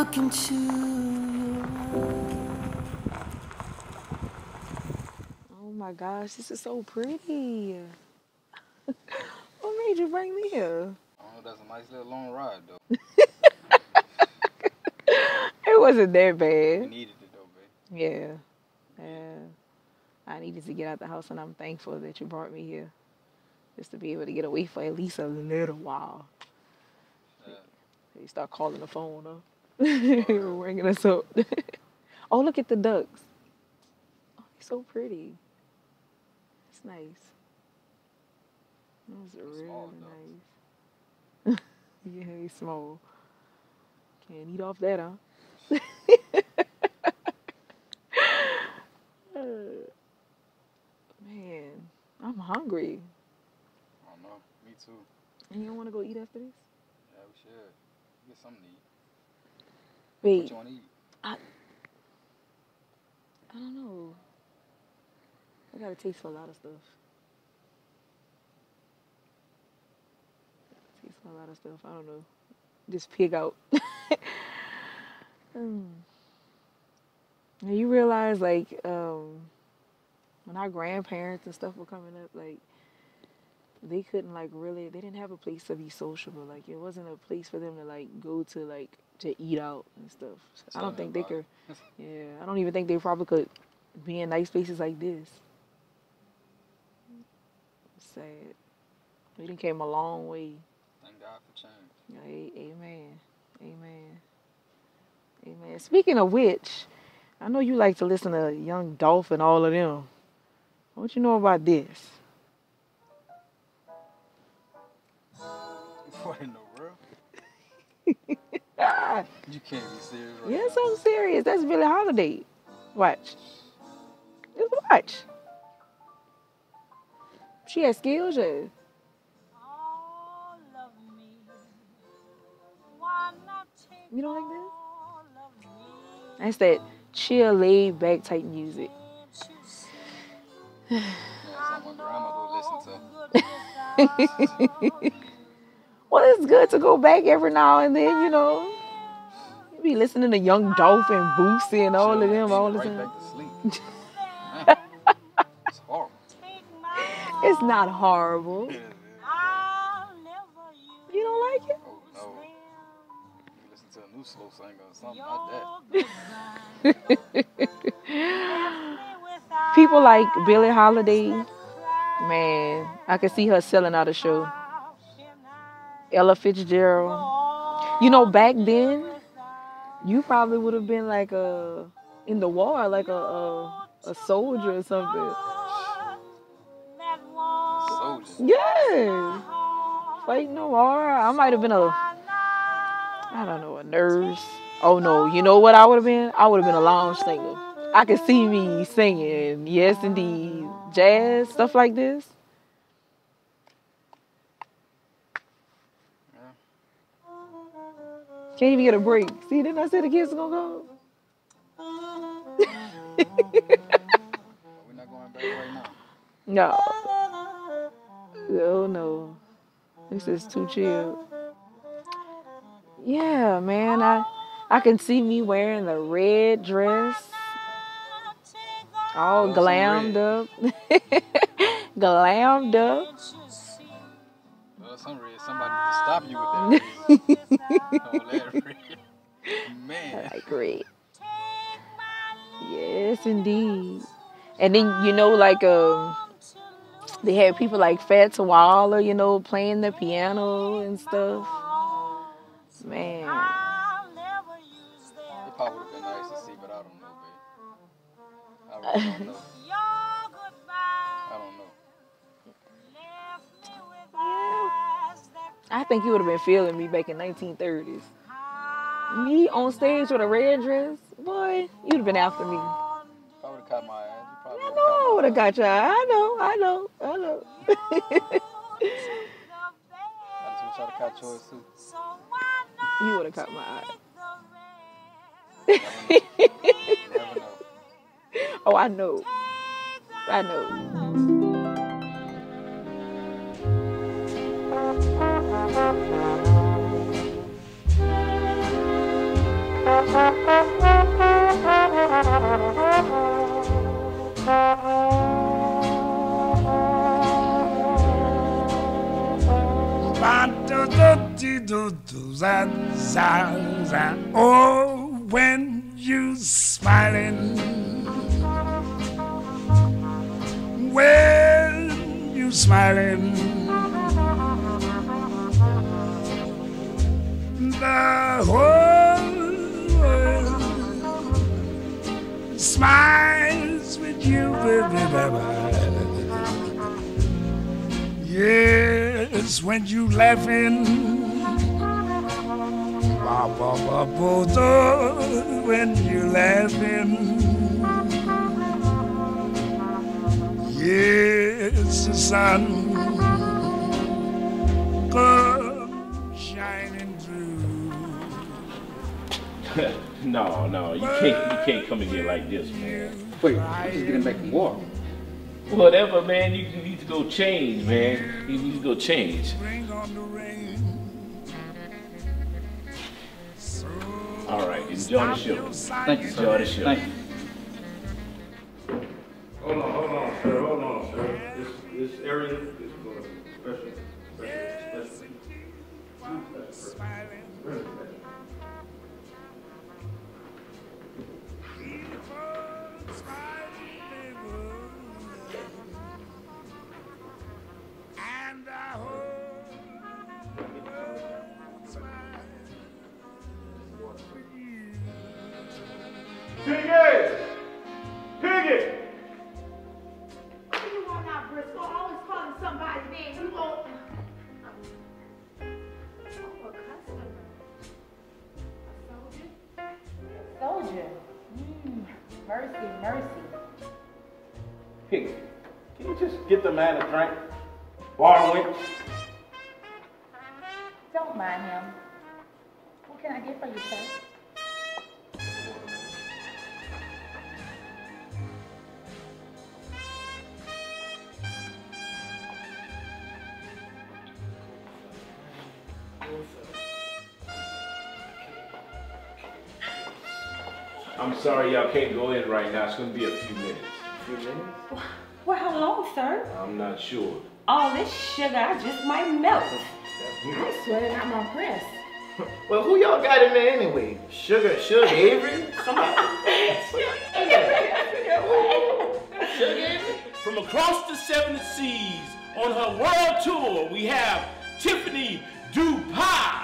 look into your eyes. Oh my gosh, this is so pretty. What made you bring me here? Oh, that's a nice little long ride, though. It wasn't that bad. We needed it, though, babe. Yeah. I needed to get out the house, and I'm thankful that you brought me here. Just to be able to get away for at least a little while. Yeah. You start calling the phone up. You're ringing us up. Oh, look at the ducks. Oh, they're so pretty. It's nice. Those are really nice. Yeah, he's small. Can't eat off that, huh? Man, I'm hungry. I don't know. Me too. And you don't want to go eat after this? Yeah, we should. Get something to eat. Wait. What you want to eat? I don't know. I got a taste for a lot of stuff. Taste for a lot of stuff. I don't know. Just pig out. And you realize, like, when our grandparents and stuff were coming up, like, they couldn't, like, really, they didn't have a place to be sociable. Like, it wasn't a place for them to, like, go to, like, to eat out and stuff. I don't think they could, yeah, I don't even think they probably could be in nice places like this. It's sad. We done came a long way. Thank God for change. Amen. Amen. Amen. Speaking of which, I know you like to listen to Young Dolph and all of them. What you know about this? What in the world? You can't be serious right Yes, now. I'm serious. That's Billie Holiday. Watch. Just watch. She has skills, yeah. You don't like this? That's that chill, laid back type music. Yeah, something my grandmother would listen to. Well, it's good to go back every now and then, you know. You be listening to Young Dolph and Boosie and all of them all the time. Right back to sleep. It's horrible. It's not horrible. Yeah. You don't like it? Oh, no. You listen to a new slow singer or something like that. People like Billie Holiday, man, I can see her selling out a show. Ella Fitzgerald. You know, back then, you probably would have been like in the war, like a soldier or something. Soldier. Yeah. Fighting the war. I might have been I don't know, a nurse. Oh no, you know what I would have been? I would have been a lounge singer. I could see me singing, yes indeed, jazz, stuff like this. Can't even get a break. See, didn't I say the kids are gonna go? We're not going back right now. No. Oh no. This is too chill. Yeah, man. I can see me wearing the red dress. All glammed up. Glammed up. Some red, somebody to stop you with that. Oh, that red. Man. I like red. Yes, indeed. And then, you know, like, they had people like Fats Waller, you know, playing the piano and stuff. Man. It probably would have been nice to see, but I don't know, babe. I really don't know. I don't know. I think you would have been feeling me back in 1930s. Me on stage with a red dress, boy, you'd have been after me. If I would have caught my ass, you probably I know I would have got you. I know. I just wish I'd have caught yours too. You would have caught my eye. Never know. Oh, I know. Oh, when you smiling, when you smiling, the whole world smiles with you, baby. Yes, when you laughing, when you laughing, yes, the sun comes shining through. No, you can't come in here like this, man. Wait, I'm just getting back from war. Whatever, man. You need to go change, man. You need to go change. All right, enjoy the show. Thank you, sir. Enjoy the show. Thank you. Hold on, sir. This area is for special. Piggy! What do you want now, Briscoe? Always calling somebody name. You won't. Oh, a customer. A soldier? Mercy. Piggy, can you just get the man a drink? Borrow it. Don't mind him. What can I get for you, sir? I'm sorry y'all can't go in right now. It's going to be a few minutes. A few minutes? Well, how long, sir? I'm not sure. All this sugar, I just might melt. I'm sweating out my breath. Well, who y'all got in there anyway? Sugar Avery? Somebody? Sugar Avery? From across the 7 seas on her world tour, we have Tiffany Dupas.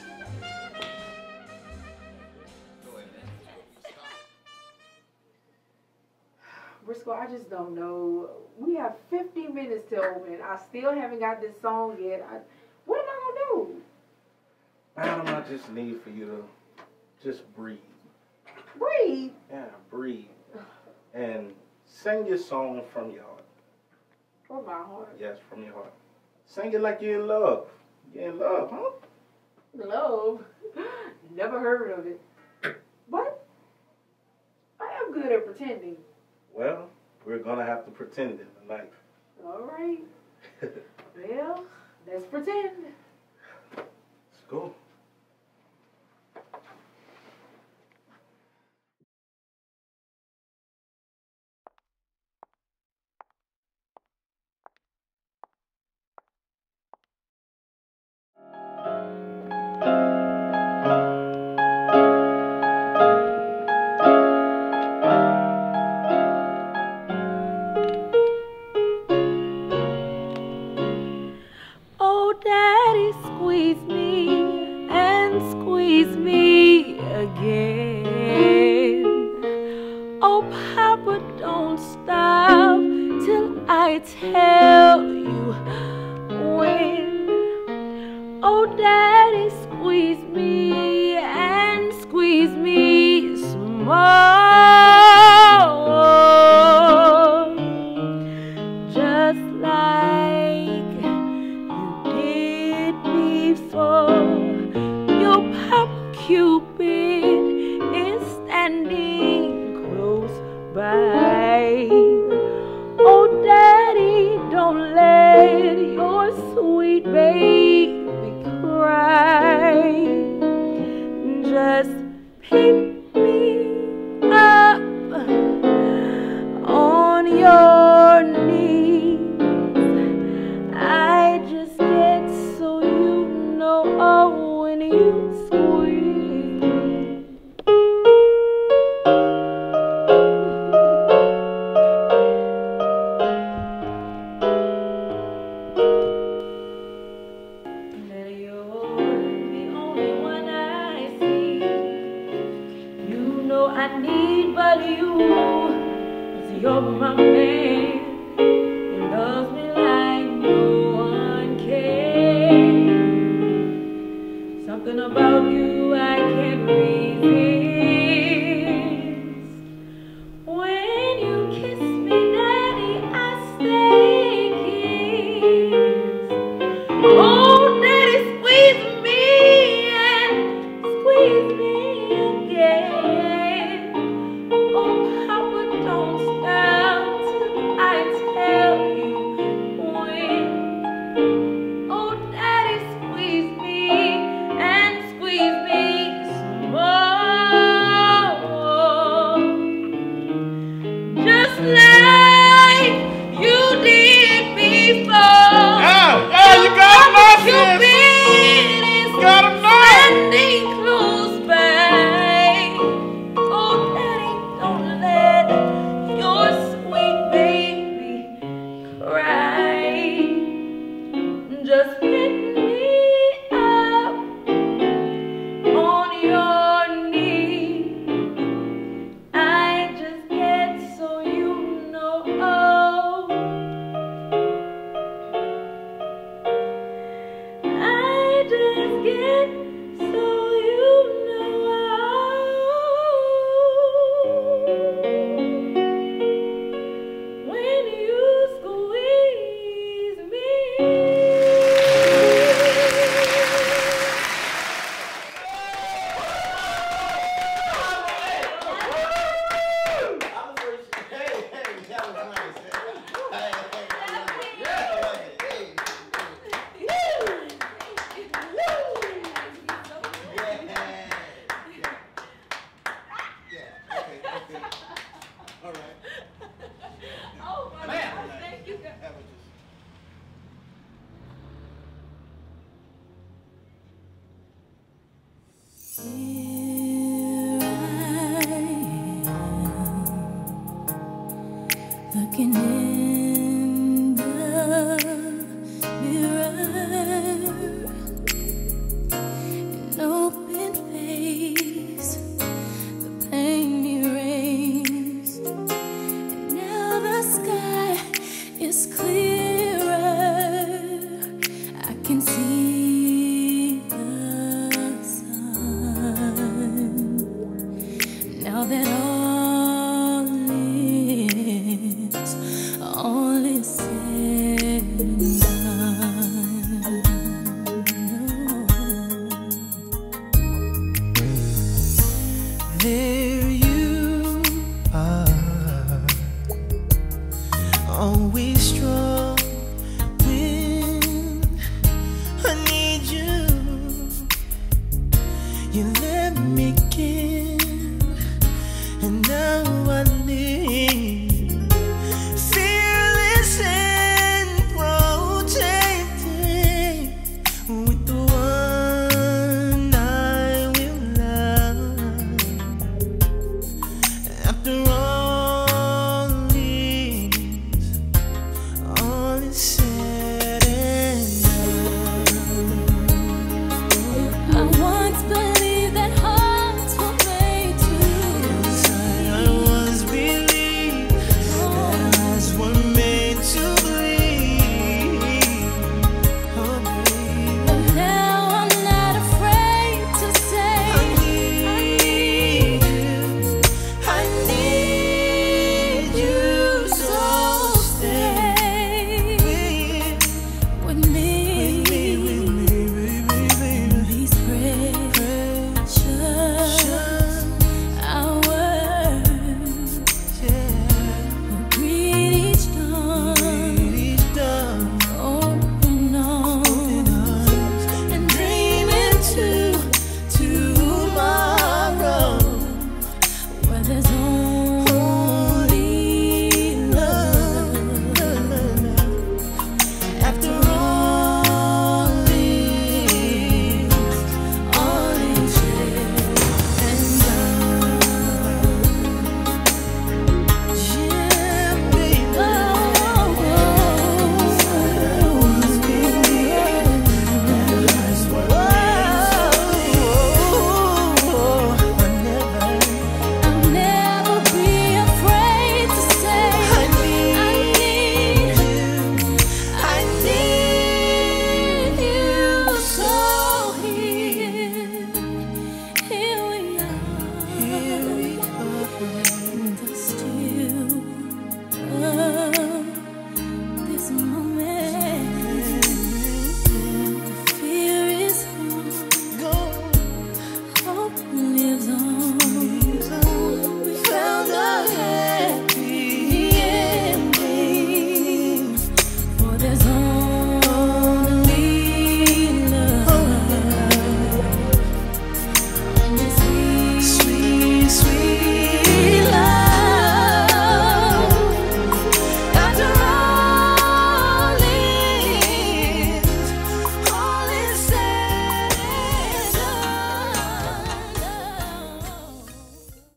Briscoe, I just don't know. We have 50 minutes till open. I still haven't got this song yet. What am I gonna do? Madam, I just need for you to just breathe. Breathe? Yeah, breathe. And sing your song from your heart. From my heart? Yes, from your heart. Sing it like you're in love. You're in love, huh? Love? Never heard of it. But I am good at pretending. Well, we're gonna have to pretend it tonight. All right. Well, let's pretend. Let's go. pick me up on your knees. I just get so you know, oh, when you squeeze. That you're the only one I see. You know I need but you, 'cause you're my man. You love me like no one can. Something about you I can't resist. When you kiss me, daddy, I stay kissed. Oh, daddy, squeeze me and squeeze me again. Oh, Papa, don't stop till I tell you when. Oh, daddy, squeeze me and squeeze me some more. Just like you did before. You got him now, sis. Cupid is Got him now. standing close by. Oh, daddy, don't let your sweet baby cry. Just pick me up on your knee. I just get so you know, oh, I just get so you know, when you squeeze me. Looking in the mirror, an open face, the pain erased, and now the sky is clearer. I can see the sun. Now that all is said and done. There you are, always strong when I need you. You let me give